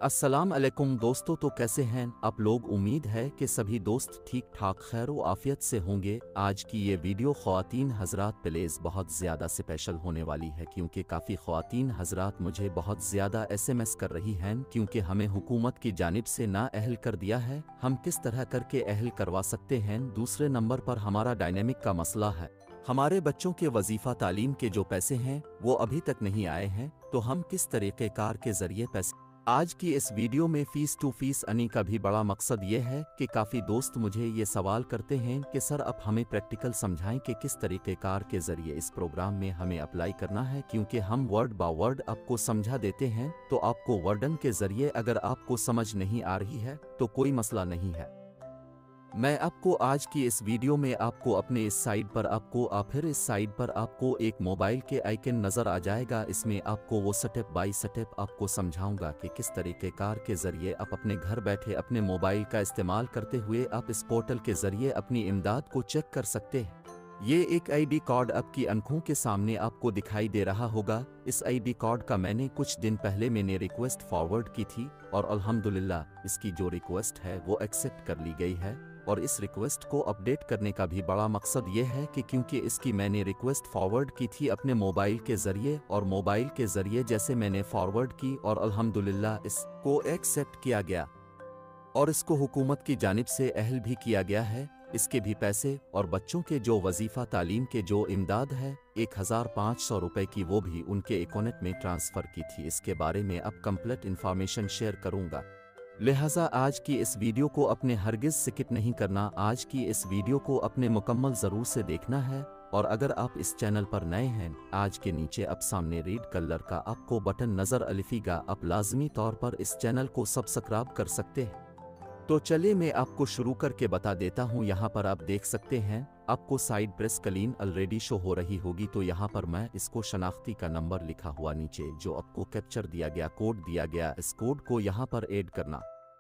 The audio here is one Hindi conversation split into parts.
अस्सलाम अलैकुम दोस्तों, तो कैसे हैं आप लोग। उम्मीद है कि सभी दोस्त ठीक ठाक खैर व आफियत से होंगे। आज की ये वीडियो ख्वातीन हजरात प्लीज़ बहुत ज़्यादा स्पेशल होने वाली है, क्योंकि काफ़ी ख्वातीन हजरात मुझे बहुत ज़्यादा SMS कर रही हैं, क्योंकि हमें हुकूमत की जानिब से ना अहल कर दिया है। हम किस तरह करके अहल करवा सकते हैं। दूसरे नंबर पर हमारा डायनेमिक का मसला है, हमारे बच्चों के वजीफ़ा तालीम के जो पैसे हैं वो अभी तक नहीं आए हैं, तो हम किस तरीक़े कार के ज़रिए पैसे। आज की इस वीडियो में फ़ीस टू फ़ीस अर्निंग का भी बड़ा मकसद ये है कि काफ़ी दोस्त मुझे ये सवाल करते हैं कि सर आप हमें प्रैक्टिकल समझाएं कि किस तरीके कार के ज़रिए इस प्रोग्राम में हमें अप्लाई करना है, क्योंकि हम वर्ड बाय वर्ड आपको समझा देते हैं, तो आपको वर्डन के ज़रिए अगर आपको समझ नहीं आ रही है तो कोई मसला नहीं है। मैं आपको आज की इस वीडियो में आपको अपने इस साइड पर फिर इस साइड पर आपको एक मोबाइल के आइकन नज़र आ जाएगा। इसमें आपको वो स्टेप बाय स्टेप आपको समझाऊंगा कि किस तरीके कार के ज़रिए आप अपने घर बैठे अपने मोबाइल का इस्तेमाल करते हुए आप इस पोर्टल के ज़रिए अपनी इमदाद को चेक कर सकते हैं। ये एक ID कार्ड आपकी आंखों के सामने आपको दिखाई दे रहा होगा। इस ID कार्ड का मैंने कुछ दिन पहले मैंने रिक्वेस्ट फॉरवर्ड की थी और अल्हम्दुलिल्लाह इसकी जो रिक्वेस्ट है वो एक्सेप्ट कर ली गई है। और इस रिक्वेस्ट को अपडेट करने का भी बड़ा मकसद ये है कि क्योंकि इसकी मैंने रिक्वेस्ट फॉरवर्ड की थी अपने मोबाइल के ज़रिए, और मोबाइल के ज़रिए जैसे मैंने फॉरवर्ड की और अल्हम्दुलिल्लाह इसको एक्सेप्ट किया गया और इसको हुकूमत की जानिब से अहल भी किया गया है। इसके भी पैसे और बच्चों के जो वजीफ़ा तालीम के जो इमदाद है 1500 रुपये की, वो भी उनके अकाउंट में ट्रांसफ़र की थी। इसके बारे में अब कंप्लीट इन्फॉर्मेशन शेयर करूँगा, लिहाजा आज की इस वीडियो को अपने हरगिज़ स्किप नहीं करना। आज की इस वीडियो को अपने मुकम्मल ज़रूर से देखना है। और अगर आप इस चैनल पर नए हैं, आज के नीचे अब सामने रेड कलर का आपको बटन नज़र अलिफीगा, आप लाजमी तौर पर इस चैनल को सब्सक्राइब कर सकते हैं। तो चलिए मैं आपको शुरू करके बता देता हूँ। यहाँ पर आप देख सकते हैं आपको side press screen already show हो रही होगी, तो यहाँ पर मैं इसको शनाख्ती का नंबर लिखा हुआ नीचे जो आपको कैप्चर दिया गया कोड दिया गया, इस कोड को यहाँ पर ऐड करना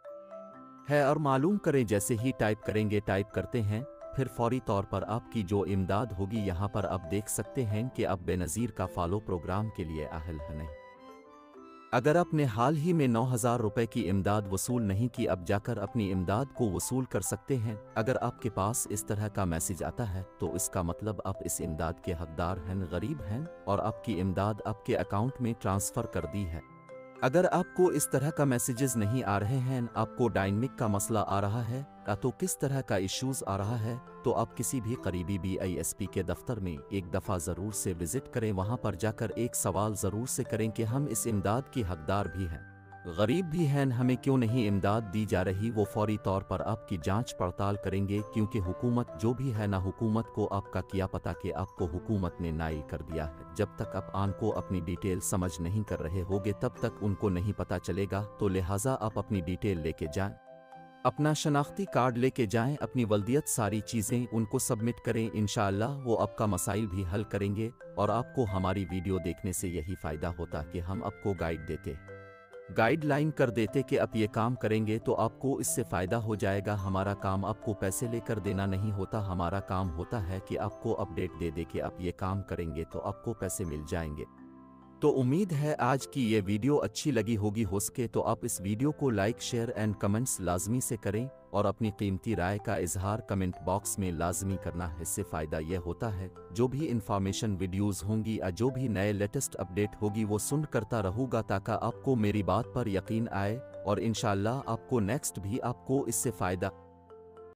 है और मालूम करें। जैसे ही टाइप करेंगे, टाइप करते हैं, फिर फौरी तौर पर आपकी जो इमदाद होगी यहाँ पर आप देख सकते हैं कि आप बेनज़ीर का फॉलो प्रोग्राम के लिए अहल है नहीं। अगर आपने हाल ही में 9000 रुपये की इमदाद वसूल नहीं की, अब जाकर अपनी इमदाद को वसूल कर सकते हैं। अगर आपके पास इस तरह का मैसेज आता है तो इसका मतलब आप इस इमदाद के हकदार हैं, गरीब हैं और आपकी इमदाद आपके अकाउंट में ट्रांसफ़र कर दी है। अगर आपको इस तरह का मैसेजेस नहीं आ रहे हैं, आपको डायनेमिक का मसला आ रहा है या तो किस तरह का इश्यूज़ आ रहा है, तो आप किसी भी करीबी BISP के दफ्तर में एक दफ़ा ज़रूर से विज़िट करें। वहाँ पर जाकर एक सवाल ज़रूर से करें कि हम इस इमदाद की हकदार भी हैं, गरीब भी हैं, हमें क्यों नहीं इमदाद दी जा रही। वो फौरी तौर पर आपकी जांच पड़ताल करेंगे, क्योंकि हुकूमत जो भी है ना, हुकूमत को आपका क्या पता कि आपको हुकूमत ने नाइल कर दिया है। जब तक आप आन को अपनी डिटेल समझ नहीं कर रहे होगे तब तक उनको नहीं पता चलेगा। तो लिहाजा आप अपनी डिटेल लेके जाएं, अपना शनाख्ती कार्ड लेके जाएं, अपनी वल्दियत सारी चीज़ें उनको सबमिट करें। इंशाअल्लाह वो आपका मसाइल भी हल करेंगे। और आपको हमारी वीडियो देखने से यही फ़ायदा होता कि हम आपको गाइड देते, गाइडलाइन कर देते कि आप ये काम करेंगे तो आपको इससे फ़ायदा हो जाएगा। हमारा काम आपको पैसे लेकर देना नहीं होता, हमारा काम होता है कि आपको अपडेट दे दे कि आप ये काम करेंगे तो आपको पैसे मिल जाएंगे। तो उम्मीद है आज की ये वीडियो अच्छी लगी होगी। हो सके तो आप इस वीडियो को लाइक शेयर एंड कमेंट्स लाजमी से करें और अपनी कीमती राय का इजहार कमेंट बॉक्स में लाजमी करना है। इससे फ़ायदा यह होता है जो भी इंफॉर्मेशन वीडियोस होंगी या जो भी नए लेटेस्ट अपडेट होगी वो सुन करता रहूँगा, ताकि आपको मेरी बात पर यकीन आए और इंशाअल्लाह आपको नेक्स्ट भी आपको इससे फ़ायदा